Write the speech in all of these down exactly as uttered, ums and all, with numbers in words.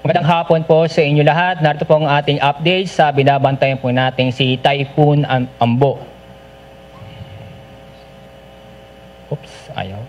Magandang hapon po sa inyo lahat. Narito po ang ating update sa binabantayan po natin si Typhoon Ambo. Oops, ayaw.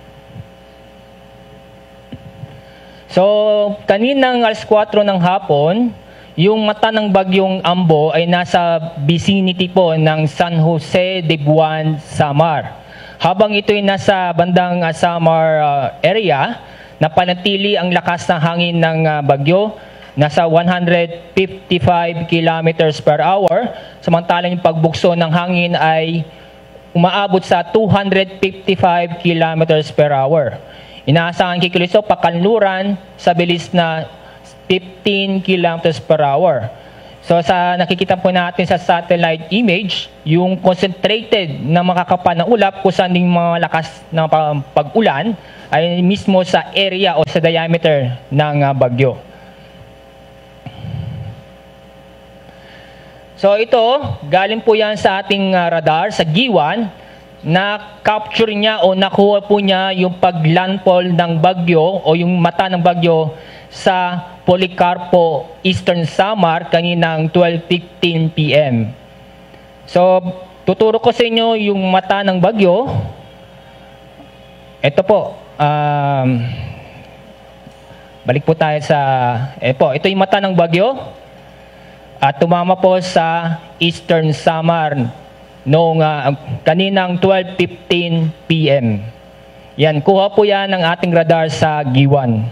So, kaninang alas kwatro ng hapon, yung mata ng bagyong Ambo ay nasa vicinity po ng San Jose de Buwan, Samar. Habang ito'y nasa bandang uh, Samar uh, area, napanatili ang lakas ng hangin ng uh, bagyo, nasa one hundred fifty-five kilometers per hour, samantalang yung pagbukso ng hangin ay umaabot sa two hundred fifty-five kilometers per hour. Inaasahan kikiluso pakanluran sa bilis na fifteen kilometers per hour. So sa nakikita po natin sa satellite image, yung concentrated na makakapa ng ulap kung saan yung mga lakas ng pag-ulan ay mismo sa area o sa diameter ng uh, bagyo. So ito, galing po yan sa ating uh, radar, sa G one, na capture niya o nakuha po niya yung pag-landfall ng bagyo o yung mata ng bagyo sa Policarpio, Eastern Samar, kaninang twelve fifteen p m So, tuturo ko sa inyo yung mata ng bagyo. Ito po. Um, balik po tayo sa... Ito po, ito yung mata ng bagyo. At tumama po sa Eastern Samar noong uh, kaninang twelve fifteen p m Yan, kuha po yan ng ating radar sa G one.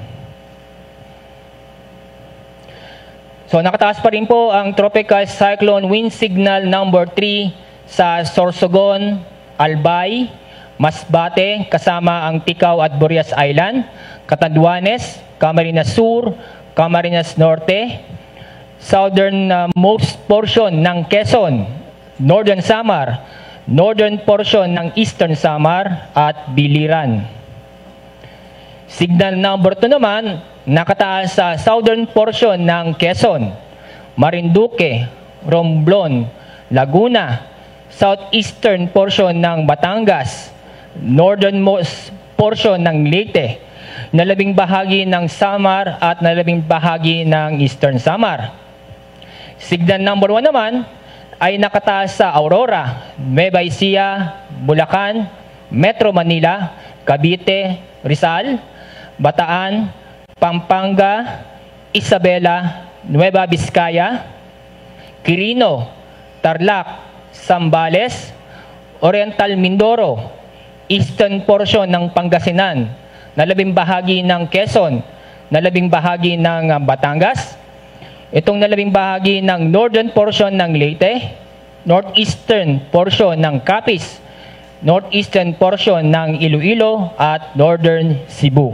So nakataas pa rin po ang tropical cyclone wind signal number three sa Sorsogon, Albay, Masbate, kasama ang Ticao at Burias Island, Catanduanes, Camarines Sur, Camarines Norte, southern uh, most portion ng Quezon, Northern Samar, northern portion ng Eastern Samar at Biliran. Signal number two naman, nakataas sa southern portion ng Quezon, Marinduque, Romblon, Laguna, southeastern portion ng Batangas, northernmost portion ng Leyte, nalabing bahagi ng Samar at nalabing bahagi ng Eastern Samar. Signal number one naman ay nakataas sa Aurora, Nueva Ecija, Bulacan, Metro Manila, Cavite, Rizal, Bataan, Pampanga, Isabela, Nueva Vizcaya, Quirino, Tarlac, Zambales, Oriental Mindoro, Eastern portion ng Pangasinan, nalabing bahagi ng Quezon, nalabing bahagi ng Batangas, itong nalabing bahagi ng northern portion ng Leyte, northeastern portion ng Capiz, northeastern portion ng Iloilo at northern Cebu.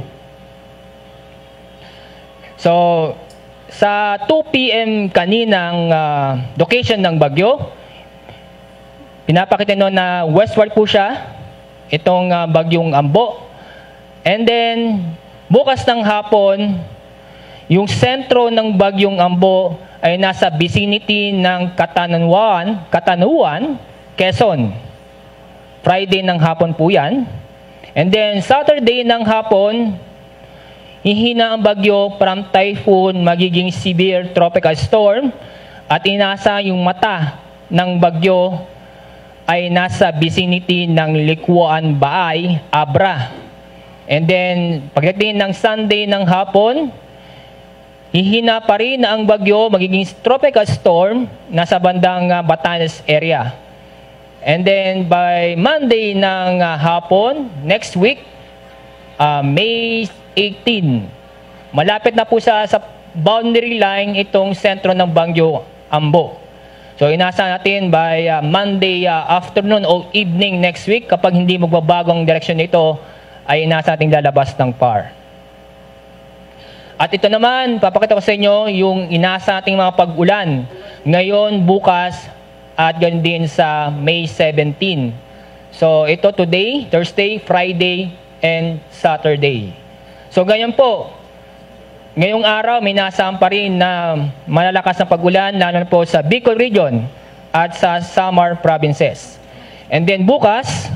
So, sa two p m kaninang uh, location ng bagyo, pinapakita nyo na westward po siya, itong uh, bagyong Ambo. And then, bukas ng hapon, yung sentro ng bagyong Ambo ay nasa vicinity ng Catanduanes, Catanduanes, Quezon. Friday ng hapon po yan. And then, Saturday ng hapon, hihina ang bagyo from typhoon, magiging severe tropical storm, at inasa yung mata ng bagyo ay nasa vicinity ng Likuan, Baay, Abra. And then, pagdating ng Sunday ng hapon, hihina pa rin ang bagyo, magiging tropical storm, nasa bandang uh, Batanes area. And then, by Monday ng uh, hapon, next week, uh, May eighteen, malapit na po sa, sa boundary line itong sentro ng bagyo Ambo. So, inasa natin by uh, Monday uh, afternoon o evening next week, kapag hindi magbabago ang direksyon nito, ay inasa natin lalabas ng P A R. At ito naman, papakita ko sa inyo yung inasa nating mga pag-ulan ngayon, bukas, at ganun din sa May seventeen. So, ito today, Thursday, Friday, and Saturday. So, ganyan po. Ngayong araw, may nasaan pa rin na malalakas na pag-ulan, lalo na po sa Bicol Region at sa Samar Provinces. And then bukas,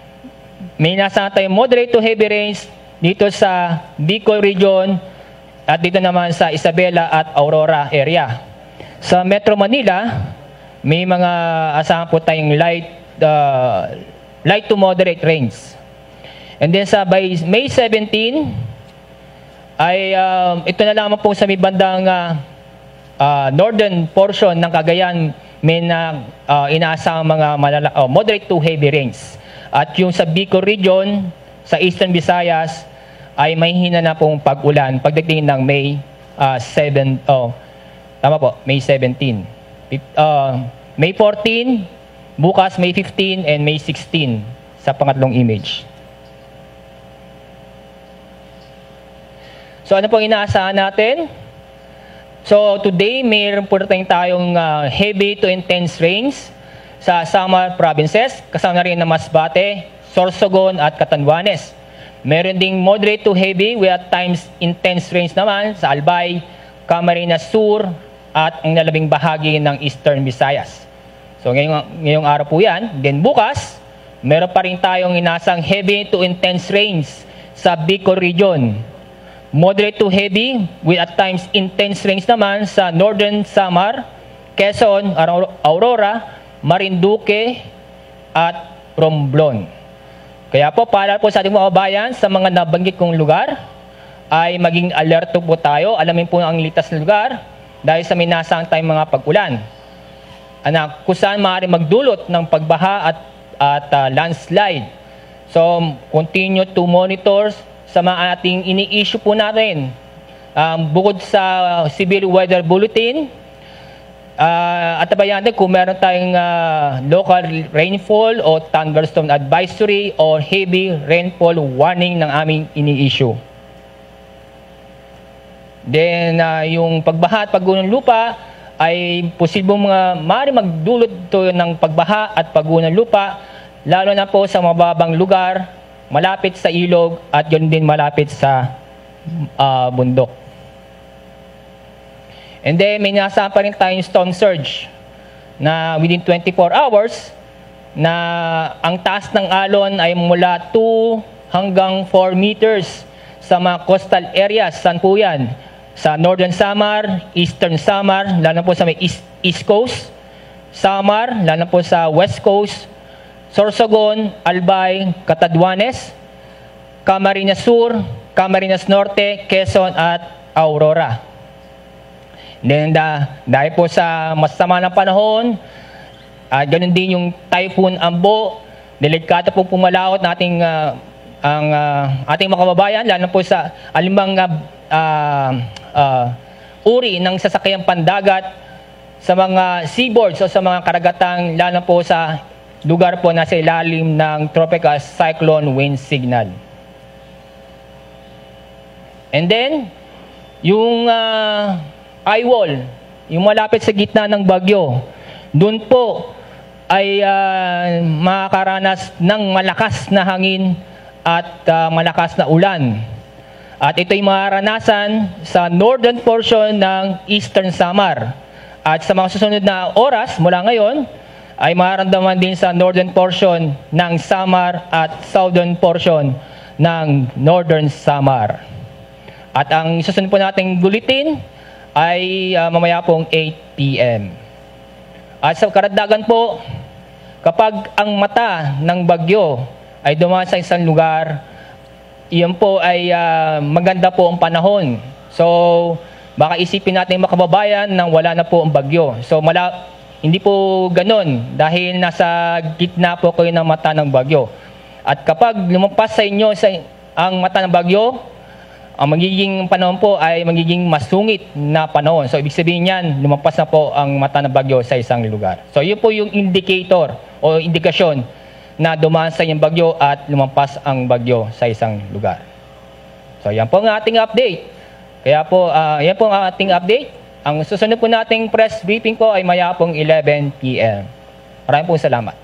may nasaan tayong moderate to heavy rains dito sa Bicol Region At dito naman sa Isabela at Aurora area. Sa Metro Manila, may mga asahan po tayong light, uh, light to moderate rains. And then sa by May seventeen, ay um, ito na lamang po sa may bandang uh, uh, northern portion ng Cagayan, may na uh, inaasahang mga malala, oh, moderate to heavy rains. At yung sa Bicol region, sa Eastern Visayas, ay may hina na pong pag-ulan pagdating ng May uh, seven, oh, tama po, May seventeen. Uh, May fourteen, bukas May fifteen, and May sixteen sa pangatlong image. So ano pong inaasahan natin? So today, mayroon po rin tayong uh, heavy to intense rains sa Samar provinces, kasama na rin na Masbate, Sorsogon at Catanduanes. Meron ding moderate to heavy with at times intense rains naman sa Albay, Camarines Sur at ang nalabing bahagi ng Eastern Visayas. So ngayong, ngayong araw po yan. Then bukas, meron pa rin tayong inasang heavy to intense rains sa Bicol region. Moderate to heavy with at times intense rains naman sa Northern Samar, Quezon, Aurora, Marinduque at Romblon. Kaya po, para po sa ating mga kabayan sa mga nabanggit kong lugar, ay maging alerto po tayo. Alamin po ang litas na lugar dahil sa minasang tayong mga pag-ulan. Anak, kung saan maaari magdulot ng pagbaha at, at uh, landslide. So, continue to monitor sa mga ating ini-issue po natin. Um, bukod sa uh, severe weather bulletin, uh, at tabayan din kung meron tayong uh, local rainfall o thunderstorm advisory or heavy rainfall warning ng aming ini-issue. Then, uh, yung pagbaha at pagguho ng lupa ay posibleng mga maaari magdulot to ng pagbaha at pagguho ng lupa, lalo na po sa mababang lugar, malapit sa ilog at yun din malapit sa uh, bundok. And then may nasa pa rin tayong storm surge na within twenty-four hours na ang taas ng alon ay mula two hanggang four meters sa mga coastal areas. Saan po yan? Sa Northern Samar, Eastern Samar, lalo po sa may East, East Coast, Samar, lalo po sa West Coast, Sorsogon, Albay, Catanduanes, Camarines Sur, Camarines Norte, Quezon at Aurora. Then uh, dahil po sa masama ng panahon, uh, ganun din yung Typhoon Ambo, delikado po pumalawot nating uh, ang uh, ating mga kababayan, lalo po sa alimang uh, uh, uh, uri ng sasakyang pandagat sa mga seaboards o sa mga karagatang, lalo po sa lugar po na sa ilalim ng tropical cyclone wind signal. And then, yung uh, eye wall, yung malapit sa gitna ng bagyo, doon po ay uh, makakaranas ng malakas na hangin at uh, malakas na ulan. At ito'y maranasan sa northern portion ng Eastern Samar. At sa mga susunod na oras mula ngayon, ay mararamdaman din sa northern portion ng Samar at southern portion ng Northern Samar. At ang susunod po nating bulletin ay uh, mamaya pong eight p m At sa karagdagan po, kapag ang mata ng bagyo ay dumaan sa isang lugar, iyon po ay uh, maganda po ang panahon. So, baka isipin natin mga kababayan nang wala na po ang bagyo. So, mala Hindi po ganun dahil nasa gitna po kayo ng mata ng bagyo. At kapag lumampas sa inyo sa, ang mata ng bagyo, ang magiging panahon po ay magiging masungit na panahon. So ibig sabihin niyan, lumampas na po ang mata ng bagyo sa isang lugar. So yun po yung indicator o indikasyon na dumaan sa inyong bagyo at lumampas ang bagyo sa isang lugar. So yan po ang ating update. Kaya po, uh, yan po ang ating update. Ang susunod po nating press briefing po ay maya pong eleven p m Maraming po salamat.